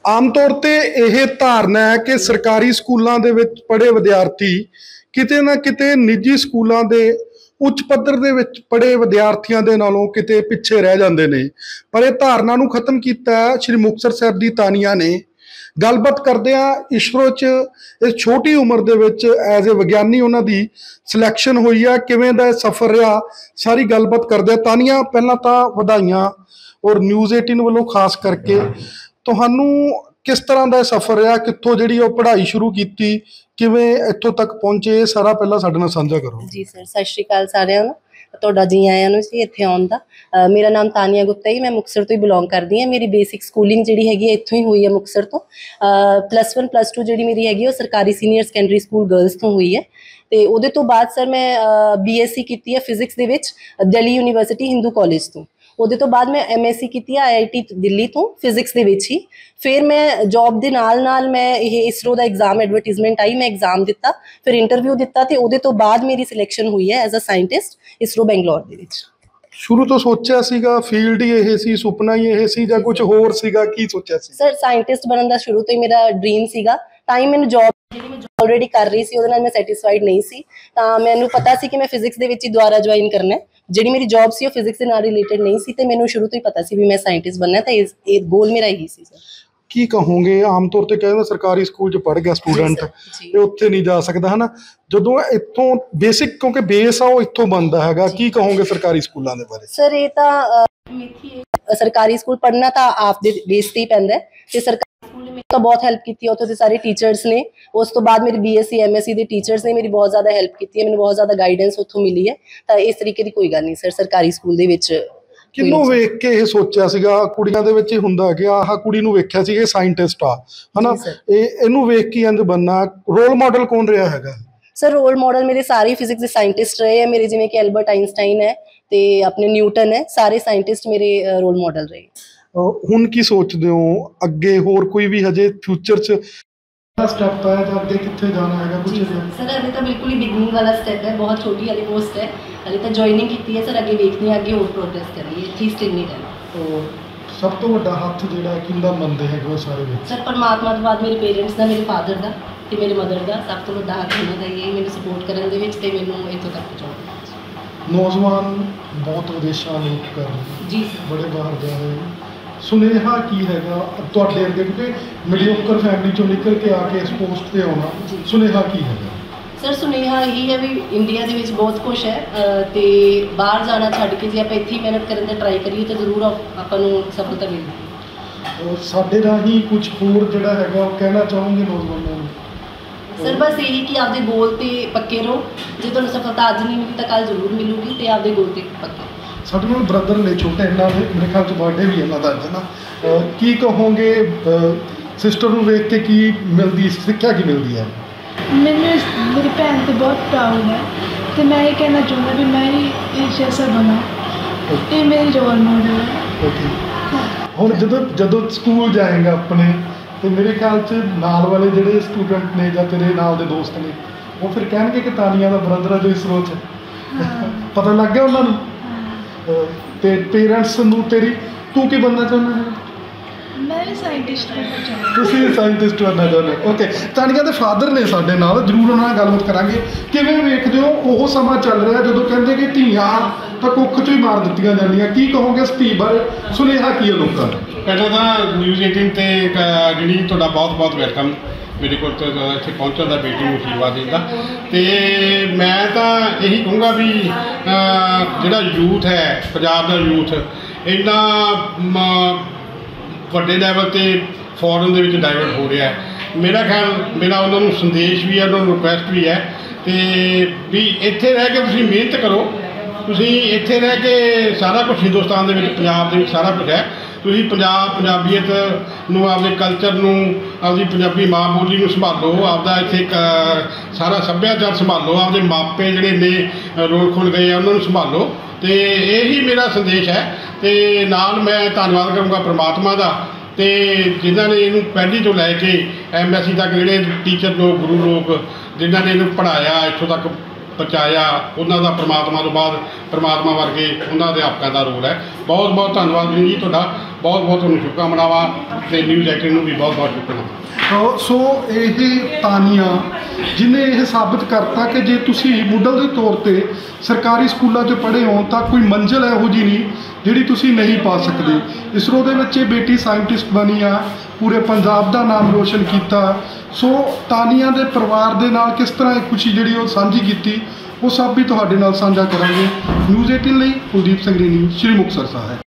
ਆਮ ਤੌਰ ਤੇ ਇਹ ਧਾਰਨਾ ਹੈ ਕਿ ਸਰਕਾਰੀ ਸਕੂਲਾਂ ਦੇ ਵਿੱਚ ਪੜ੍ਹੇ ਵਿਦਿਆਰਥੀ ਕਿਤੇ ਨਾ ਕਿਤੇ ਨਿੱਜੀ ਸਕੂਲਾਂ ਦੇ ਉੱਚ ਪੱਧਰ ਦੇ ਵਿੱਚ ਪੜ੍ਹੇ ਵਿਦਿਆਰਥੀਆਂ ਦੇ ਨਾਲੋਂ ਕਿਤੇ ਪਿੱਛੇ ਰਹਿ ਜਾਂਦੇ ਨੇ। ਪਰ ਇਹ ਧਾਰਨਾ ਨੂੰ ਖਤਮ ਕੀਤਾ ਹੈ ਸ਼੍ਰੀ ਮੁਕਤਸਰ ਸਾਹਿਬ ਦੀ ਤਾਨੀਆ ਨੇ। ਗੱਲਬਾਤ ਕਰਦੇ ਆ ਇਸਰੋ 'ਚ ਇਸ ਛੋਟੀ ਉਮਰ ਦੇ ਵਿੱਚ ਐਜ਼ ਏ ਵਿਗਿਆਨੀ ਉਹਨਾਂ ਦੀ ਸਿਲੈਕਸ਼ਨ ਹੋਈ ਆ, ਕਿਵੇਂ ਦਾ ਸਫ਼ਰ ਰਿਹਾ, ਸਾਰੀ ਗੱਲਬਾਤ ਕਰਦੇ ਆ। ਤਾਨੀਆ, ਪਹਿਲਾਂ ਤਾਂ ਵਧਾਈਆਂ, ਔਰ ਨਿਊਜ਼ 18 ਵੱਲੋਂ ਖਾਸ ਕਰਕੇ ਤੁਹਾਨੂੰ ਕਿਸ ਤਰ੍ਹਾਂ ਦਾ ਸਫ਼ਰ ਰਿਹਾ, ਕਿੱਥੋਂ ਜਿਹੜੀ ਉਹ ਪੜ੍ਹਾਈ ਸ਼ੁਰੂ ਕੀਤੀ, ਕਿਵੇਂ ਇੱਥੋਂ ਤੱਕ ਪਹੁੰਚੇ, ਇਹ ਸਾਰਾ ਪਹਿਲਾਂ ਸਾਡੇ ਨਾਲ ਸਾਂਝਾ ਕਰੋ। ਜੀ ਸਰ, ਸਤਿ ਸ਼੍ਰੀ ਅਕਾਲ ਸਾਰਿਆਂ ਨੂੰ, ਤੁਹਾਡਾ ਜੀ ਆਇਆਂ ਨੂੰ ਜੀ ਇੱਥੇ ਆਉਣ ਦਾ। ਮੇਰਾ ਨਾਮ ਤਾਨੀਆ ਗੁਪਤਾ ਜੀ, ਮੈਂ ਮੁਕਤਸਰ ਤੋਂ ਹੀ ਬਿਲੋਂਗ ਕਰਦੀ ਹਾਂ। ਮੇਰੀ ਬੇਸਿਕ ਸਕੂਲਿੰਗ ਜਿਹੜੀ ਹੈਗੀ ਇੱਥੋਂ ਹੀ ਹੋਈ ਹੈ, ਮੁਕਤਸਰ ਤੋਂ। +1 +2 ਜਿਹੜੀ ਮੇਰੀ ਹੈਗੀ ਉਹ ਸਰਕਾਰੀ ਸੀਨੀਅਰ ਸੈਕੰਡਰੀ ਸਕੂਲ ਗਰਲਸ ਤੋਂ ਹੋਈ ਹੈ। ਤੇ ਉਹਦੇ ਤੋਂ ਬਾਅਦ ਸਰ ਮੈਂ BSc ਕੀਤੀ ਹੈ ਫਿਜ਼ਿਕਸ ਦੇ ਵਿੱਚ ਦਿੱਲੀ ਯੂਨੀਵਰਸਿਟੀ ਹਿੰਦੂ ਕਾਲਜ ਤੋਂ। ਉਹਦੇ ਤੋਂ ਬਾਅਦ ਮੈਂ MSc ਕੀਤੀ ਹੈ IIT ਦਿੱਲੀ ਤੋਂ ਫਿਜ਼ਿਕਸ ਦੇ ਵਿੱਚ ਹੀ। ਫਿਰ ਮੈਂ ਜੌਬ ਦੇ ਨਾਲ ਨਾਲ ਮੈਂ ਇਹ ਇਸਰੋ ਦਾ ਐਗਜ਼ਾਮ ਐਡਵਰਟੀਜ਼ਮੈਂਟ ਆਈ, ਮੈਂ ਐਗਜ਼ਾਮ ਦਿੱਤਾ, ਫਿਰ ਇੰਟਰਵਿਊ ਦਿੱਤਾ ਤੇ ਉਹਦੇ ਤੋਂ ਬਾਅਦ ਮੇਰੀ ਸਿਲੈਕਸ਼ਨ ਹੋਈ ਹੈ as a scientist ISRO Bangalore ਦੇ ਵਿੱਚ। ਸ਼ੁਰੂ ਤੋਂ ਸੋਚਿਆ ਸੀਗਾ ਫੀਲਡ ਹੀ ਇਹ ਸੀ, ਸੁਪਨਾ ਹੀ ਇਹ ਸੀ, ਜਾਂ ਕੁਝ ਹੋਰ ਸੀਗਾ? ਕੀ ਸੋਚਿਆ ਸੀ? ਸਰ, ਸਾਇੰਟਿਸਟ ਬਣਨ ਦਾ ਸ਼ੁਰੂ ਤੋਂ ਹੀ ਮੇਰਾ ਡ੍ਰੀਮ ਸੀਗਾ। ਤਾਂ ਹੀ ਮੈਨੂੰ ਜੌਬ ਜਿਹੜੀ ਮੈਂ ਆਲਰੇਡੀ ਕਰ ਰਹੀ ਸੀ ਉਹਦੇ ਨਾਲ ਮੈਂ ਸੈਟੀਸਫਾਈਡ ਨਹੀਂ ਸੀ, ਤਾਂ ਮੈਨੂੰ ਪਤਾ ਸੀ ਕਿ ਮੈਂ ਫਿਜ਼ਿਕਸ ਦੇ ਵਿੱਚ ਹੀ ਦੁਬਾਰਾ ਜੁਆਇਨ ਕਰਨਾ ਹੈ। ਜਿਹੜੀ ਮੇਰੀ ਜੌਬ ਸੀ ਉਹ ਫਿਜ਼ਿਕਸ ਦੇ ਨਾਲ ਰਿਲੇਟਡ ਨਹੀਂ ਸੀ, ਤੇ ਮੈਨੂੰ ਸ਼ੁਰੂ ਤੋਂ ਹੀ ਪਤਾ ਸੀ ਵੀ ਮੈਂ ਸਾਇੰਟਿਸਟ ਬਣਨਾ, ਤਾਂ ਇਹ ਗੋਲ ਮੇਰਾ ਇਹੀ ਸੀ ਸਰ। ਕੀ ਕਹੋਗੇ, ਆਮ ਤੌਰ ਤੇ ਕਹਿੰਦੇ ਸਰਕਾਰੀ ਸਕੂਲ 'ਚ ਪੜ੍ਹ ਗਿਆ ਸਟੂਡੈਂਟ ਤੇ ਉੱਥੇ ਨਹੀਂ ਜਾ ਸਕਦਾ, ਹੈ ਨਾ, ਜਦੋਂ ਇੱਥੋਂ ਬੇਸਿਕ, ਕਿਉਂਕਿ ਬੇਸ ਆ ਉਹ ਇੱਥੋਂ ਬਣਦਾ ਹੈਗਾ, ਕੀ ਕਹੋਗੇ ਸਰਕਾਰੀ ਸਕੂਲਾਂ ਦੇ ਬਾਰੇ? ਸਰ, ਇਹ ਤਾਂ ਸਰਕਾਰੀ ਸਕੂਲ ਪੜ੍ਹਨਾ ਤਾਂ ਆਪ ਦੇ ਬੇਸ ਤੇ ਹੀ ਪੈਂਦਾ ਹੈ, ਤੇ ਸਰਕਾਰੀ ਸਕੂਲ ਨੇ ਮੈਨੂੰ ਤਾਂ ਬਹੁਤ ਹੈਲਪ ਕੀਤੀ ਹੈ। ਉੱਥੋਂ ਦੇ ਸਾਰੇ ਟੀਚਰਸ ਨੇ, ਉਸ ਤੋਂ ਬਾਅਦ ਮੇਰੀ BSc MSc ਦੇ ਟੀਚਰਸ ਨੇ ਮੇਰੀ ਬਹੁਤ ਜ਼ਿਆਦਾ ਹੈਲਪ ਕੀਤੀ ਹੈ, ਮੈਨੂੰ ਬਹੁਤ ਜ਼ਿਆਦਾ ਗਾਈਡੈਂਸ ਉੱਥੋਂ ਮਿਲੀ ਹੈ। ਤਾਂ ਇਸ ਤਰੀਕੇ ਦੀ ਕੋਈ ਗੱਲ ਨਹੀਂ ਸਰ, ਸਰਕਾਰੀ ਸਕੂਲ ਦੇ ਵਿੱਚ। ਕਿਹਨੂੰ ਵੇਖ ਕੇ ਇਹ ਸੋਚਿਆ ਸੀਗਾ? ਕੁੜੀਆਂ ਦੇ ਵਿੱਚ ਹੀ ਹੁੰਦਾ ਕਿ ਆਹ ਕੁੜੀ ਨੂੰ ਵੇਖਿਆ ਸੀ ਇਹ ਸਾਇੰਟਿਸਟ ਆ, ਹਨਾ, ਇਹਨੂੰ ਵੇਖ ਕੇ ਇੰਝ ਬਣਨਾ। ਰੋਲ ਮਾਡਲ ਕੌਣ ਰਿਹਾ ਹੈਗਾ? ਸਰ, ਰੋਲ ਮਾਡਲ ਮੇਰੇ ਸਾਰੇ ਫਿਜ਼ਿਕਸ ਦੇ ਸਾਇੰਟਿਸਟ ਰਹੇ ਹੈ ਮੇਰੇ, ਜਿਵੇਂ ਕਿ ਐਲਬਰਟ ਆਇਨਸਟਾਈਨ ਹੈ ਤੇ ਆਪਣੇ ਨਿਊਟਨ ਹੈ, ਸਾਰੇ ਸਾਇੰਟਿਸਟ ਮੇਰੇ ਰੋਲ ਮਾਡਲ ਰਹੇ। ਹੁਣ ਕੀ ਸੋਚਦੇ ਹੋ ਅੱਗੇ, ਹੋਰ ਕੋਈ ਵੀ ਹਜੇ ਫਿਊਚਰ 'ਚ ਸਟੈਪ ਹੈ ਤਾਂ ਅੱਗੇ ਕਿੱਥੇ ਜਾਣਾ ਹੈਗਾ ਕੁਝ? ਸਰ, ਹਲੇ ਤਾਂ ਬਿਲਕੁਲ ਹੀ ਬਿਗਨਿੰਗ ਵਾਲਾ ਸਟੈਪ ਹੈ, ਬਹੁਤ ਛੋਟੀ ਵਾਲੀ ਪੋਸਟ ਹੈ, ਹਲੇ ਤਾਂ ਜੁਆਇਨਿੰਗ ਕੀਤੀ ਹੈ ਸਰ। ਅੱਗੇ ਵੇਖਦੇ ਹਾਂ, ਅੱਗੇ ਹੋਰ ਪ੍ਰੋਗਰੈਸ ਕਰੀਏ, ਇੱਥੇ ਸਟਿਲ ਨਹੀਂ ਰਹਿਣਾ। ਸਭ ਤੋਂ ਵੱਡਾ ਹੱਥ ਜਿਹੜਾ ਕਿੰਦਾ ਮੰਨਦੇ ਹੈਗੇ ਉਹ ਸਾਰੇ ਵਿੱਚ? ਸਰ, ਪਰਮਾਤਮਾ ਤੋਂ ਬਾਅਦ ਮੇਰੇ ਪੇਰੈਂਟਸ ਦਾ, ਮੇਰੇ ਫਾਦਰ ਦਾ ਤੇ ਮੇਰੇ ਮਦਰ ਦਾ ਸਭ ਤੋਂ ਵੱਡਾ ਹੱਥ ਉਹਨਾਂ ਦਾ ਹੀ ਹੈ, ਮੈਨੂੰ ਸਪੋਰਟ ਕਰਨ ਦੇ ਵਿੱਚ ਤੇ ਮੈਨੂੰ ਇੱਥੋਂ ਤੱਕ ਪਹੁੰਚਾਉਣ ਦੇ ਵਿੱਚ। ਨੌਜਵਾਨ ਬਹੁਤ ਵਿਦੇਸ਼ਾਂ ਲੋਕ ਕਰ ਰਹੇ ਜੀ, ਬੜੇ ਬਾਹਰ ਜਾ ਰਹੇ, ਸੁਨੇਹਾ ਕੀ ਹੈਗਾ ਤੁਹਾਡੇ ਅੱਗੇ, ਕਿਉਂਕਿ ਮੀਡੀਓਕਰ ਫੈਮਿਲੀ ਚੋਂ ਨਿਕਲ ਕੇ ਆ ਕੇ ਇਸ ਪੋਸਟ ਤੇ ਆਉਣਾ, ਸੁਨੇਹਾ ਕੀ ਹੈਗਾ? ਸਰ, ਸੁਨੇਹਾ ਇਹੀ ਹੈ ਵੀ ਇੰਡੀਆ ਦੇ ਵਿੱਚ ਬਹੁਤ ਕੁਛ ਹੈ, ਤੇ ਬਾਹਰ ਜਾਣਾ ਛੱਡ ਕੇ ਜੇ ਆਪਾਂ ਇੱਥੇ ਹੀ ਮਿਹਨਤ ਕਰਨ ਦਾ ਟਰਾਈ ਕਰੀਏ ਤਾਂ ਜ਼ਰੂਰ ਆਪਾਂ ਨੂੰ ਸਫਲਤਾ ਮਿਲੇਗੀ। ਸਾਡੇ ਰਾਹੀਂ ਕੁਝ ਹੋਰ ਜਿਹੜਾ ਹੈਗਾ ਉਹ ਕਹਿਣਾ ਚਾਹੋਗੇ ਨੌਜਵਾਨਾਂ ਨੂੰ? ਸਰ, ਬਸ ਇਹੀ ਕਿ ਆਪਦੇ ਗੋਲ ਤੇ ਪੱਕੇ ਰਹੋ। ਜੇ ਤੁਹਾਨੂੰ ਸਫਲਤਾ ਅੱਜ ਨਹੀਂ ਮਿਲੀ ਤਾਂ ਕੱਲ੍ਹ ਜ਼ਰੂਰ ਮਿਲੂਗੀ, ਤੇ ਆਪਦੇ ਗੋਲ ਤੇ ਪੱਕੇ। ਸਾਡੇ ਨਾਲ ਬ੍ਰਦਰ ਨੇ ਛੋਟੇ, ਇਹਨਾਂ ਦੇ ਮੇਰੇ ਖਿਆਲ 'ਚ ਬਰਥਡੇ ਵੀ ਇਹਨਾਂ ਦਾ ਅੱਜ ਨਾ, ਕੀ ਕਹੋਗੇ ਸਿਸਟਰ ਨੂੰ ਵੇਖ ਕੇ, ਕੀ ਮਿਲਦੀ ਸਿੱਖਿਆ, ਕੀ ਮਿਲਦੀ ਹੈ? ਮੈਨੂੰ ਮੇਰੀ ਭੈਣ 'ਤੇ ਬਹੁਤ ਪ੍ਰਾਊਡ ਹੈ, ਅਤੇ ਮੈਂ ਇਹ ਕਹਿਣਾ ਚਾਹੁੰਦਾ ਵੀ ਮੈਂ ਵੀ ਇਹ ਜੈਸਾ ਬਣਾ, ਇਹ ਮੇਰੀ ਰੋਲ ਮਾਡਲ ਹੈ। ਹੁਣ ਜਦੋਂ ਸਕੂਲ ਜਾਏਗਾ ਆਪਣੇ, ਤੇ ਮੇਰੇ ਖਿਆਲ 'ਚ ਨਾਲ ਵਾਲੇ ਜਿਹੜੇ ਸਟੂਡੈਂਟ ਨੇ ਜਾਂ ਤੇਰੇ ਨਾਲ ਦੇ ਦੋਸਤ ਨੇ, ਉਹ ਫਿਰ ਕਹਿਣਗੇ ਕਿ ਤਾਨੀਆ ਦਾ ਬ੍ਰਦਰ ਹੈ ਜੋ ਇਸਰੋ 'ਚ, ਪਤਾ ਲੱਗ ਗਿਆ ਉਹਨਾਂ ਨੂੰ? ਤੇ ਪੇਰੈਂਟਸ ਨੂੰ ਤੂੰ ਕੀ ਬਣਨਾ ਚਾਹੁੰਦਾ ਹੈ? ਮੈਂ ਵੀ ਸਾਇੰਟਿਸਟ ਬਣਨਾ ਚਾਹੁੰਦਾ। ਤੁਸੀਂ ਸਾਇੰਟਿਸਟ ਬਣਨਾ ਚਾਹੁੰਦੇ? ਓਕੇ। ਤਾਨੀਆ ਦੇ ਫਾਦਰ ਨੇ ਸਾਡੇ ਨਾਲ, ਜ਼ਰੂਰ ਉਹਨਾਂ ਨਾਲ ਗੱਲਬਾਤ ਕਰਾਂਗੇ। ਕਿਵੇਂ ਵੇਖਦੇ ਹੋ ਉਹ ਸਮਾਂ ਚੱਲ ਰਿਹਾ ਜਦੋਂ ਕਹਿੰਦੇ ਕਿ ਧੀਆਂ ਤਾਂ ਕੁੱਖ 'ਚੋਂ ਹੀ ਮਾਰ ਦਿੱਤੀਆਂ ਜਾਂਦੀਆਂ? ਕੀ ਕਹੋਗੇ ਇਸ ਧੀ ਬਾਰੇ, ਸੁਨੇਹਾ ਕੀ ਹੈ ਲੋਕਾਂ ਨੂੰ? ਪਹਿਲਾਂ ਤਾਂ ਨਿਊਜ਼ 18 ਤੇ ਜਿਹੜੀ ਤੁਹਾਡਾ ਬਹੁਤ ਬਹੁਤ ਵੈਲਕਮ ਮੇਰੇ ਕੋਲ ਇੱਥੇ ਪਹੁੰਚਣ ਦਾ, ਬੇਟੀ ਨੂੰ ਅਸ਼ੀਰਵਾਦ ਦੇਣ ਦਾ। ਅਤੇ ਮੈਂ ਤਾਂ ਇਹੀ ਕਹੂੰਗਾ ਵੀ ਜਿਹੜਾ ਯੂਥ ਹੈ, ਪੰਜਾਬ ਦਾ ਯੂਥ ਇੰਨਾ ਵੱਡੇ ਲੈਵਲ 'ਤੇ ਫੋਰਨ ਦੇ ਵਿੱਚ ਡਾਇਵਰਟ ਹੋ ਰਿਹਾ ਹੈ। ਮੇਰਾ ਉਹਨਾਂ ਨੂੰ ਸੰਦੇਸ਼ ਵੀ ਹੈ, ਉਹਨਾਂ ਨੂੰ ਰਿਕੁਐਸਟ ਵੀ ਹੈ, ਅਤੇ ਵੀ ਇੱਥੇ ਰਹਿ ਕੇ ਤੁਸੀਂ ਮਿਹਨਤ ਕਰੋ। ਤੁਸੀਂ ਇੱਥੇ ਰਹਿ ਕੇ ਸਾਰਾ ਕੁਛ ਹਿੰਦੁਸਤਾਨ ਦੇ ਵਿੱਚ, ਪੰਜਾਬ ਦੇ ਵਿੱਚ ਸਾਰਾ ਕੁਝ ਹੈ। ਤੁਸੀਂ ਪੰਜਾਬੀਅਤ ਨੂੰ, ਆਪਦੇ ਕਲਚਰ ਨੂੰ, ਆਪਦੀ ਪੰਜਾਬੀ ਮਾਂ ਬੋਲੀ ਨੂੰ ਸੰਭਾਲੋ, ਆਪਦਾ ਇੱਥੇ ਸਾਰਾ ਸੱਭਿਆਚਾਰ ਸੰਭਾਲੋ, ਆਪਦੇ ਮਾਪੇ ਜਿਹੜੇ ਨੇ ਰੋਲ ਖੁੱਲ੍ਹ ਗਏ ਆ ਉਹਨਾਂ ਨੂੰ ਸੰਭਾਲੋ। ਅਤੇ ਇਹੀ ਮੇਰਾ ਸੰਦੇਸ਼ ਹੈ। ਅਤੇ ਨਾਲ ਮੈਂ ਧੰਨਵਾਦ ਕਰੂੰਗਾ ਪਰਮਾਤਮਾ ਦਾ, ਅਤੇ ਜਿਨ੍ਹਾਂ ਨੇ ਇਹਨੂੰ ਪਹਿਲੀ ਤੋਂ ਲੈ ਕੇ MSc ਤੱਕ ਜਿਹੜੇ ਟੀਚਰ ਲੋਕ, ਗੁਰੂ ਲੋਕ, ਜਿਨ੍ਹਾਂ ਨੇ ਇਹਨੂੰ ਪੜ੍ਹਾਇਆ, ਇੱਥੋਂ ਤੱਕ ਪਹੁੰਚਾਇਆ, ਉਹਨਾਂ ਦਾ ਪ੍ਰਮਾਤਮਾ ਤੋਂ ਬਾਅਦ ਪ੍ਰਮਾਤਮਾ ਵਰਗੇ ਉਹਨਾਂ ਅਧਿਆਪਕਾਂ ਦਾ ਰੋਲ ਹੈ। ਬਹੁਤ ਬਹੁਤ ਧੰਨਵਾਦ ਵੀਰ ਜੀ ਤੁਹਾਡਾ, ਬਹੁਤ ਬਹੁਤ ਤੁਹਾਨੂੰ ਸ਼ੁਭਕਾਮਨਾਵਾਂ ਅਤੇ ਨਿਊਜ਼ 18 ਨੂੰ ਵੀ ਬਹੁਤ ਬਹੁਤ ਸ਼ੁਭਕਾਮਨਾਵਾਂ। ਸੋ ਇਹ ਤਾਨੀਆ ਜਿਹਨੇ ਇਹ ਸਾਬਤ ਕਰਤਾ ਕਿ ਜੇ ਤੁਸੀਂ ਮੁੱਢਲ ਦੇ ਤੌਰ ਤੇ ਸਰਕਾਰੀ ਸਕੂਲਾਂ 'ਚ ਪੜ੍ਹੇ ਹੋ ਤਾਂ ਕੋਈ ਮੰਜ਼ਿਲ ਇਹੋ ਜਿਹੀ ਨਹੀਂ ਜਿਹੜੀ ਤੁਸੀਂ ਨਹੀਂ ਪਾ ਸਕਦੇ। ਇਸਰੋ ਦੇ ਵਿੱਚ ਇਹ ਬੇਟੀ ਸਾਇੰਟਿਸਟ ਬਣੀ ਆ, ਪੂਰੇ ਪੰਜਾਬ ਦਾ ਨਾਮ ਰੋਸ਼ਨ ਕੀਤਾ। ਸੋ ਤਾਨੀਆ ਦੇ ਪਰਿਵਾਰ ਦੇ ਨਾਲ ਕਿਸ ਤਰ੍ਹਾਂ ਇਹ ਖੁਸ਼ੀ ਜਿਹੜੀ ਉਹ ਸਾਂਝੀ ਕੀਤੀ, ਉਹ ਸਭ ਵੀ ਤੁਹਾਡੇ ਨਾਲ ਸਾਂਝਾ ਕਰਾਂਗੇ। ਨਿਊਜ਼ 18 ਲਈ ਕੁਲਦੀਪ ਸਿੰਘ ਰੀਨੀ, ਸ਼੍ਰੀ ਮੁਕਤਸਰ ਸਾਹਿਬ।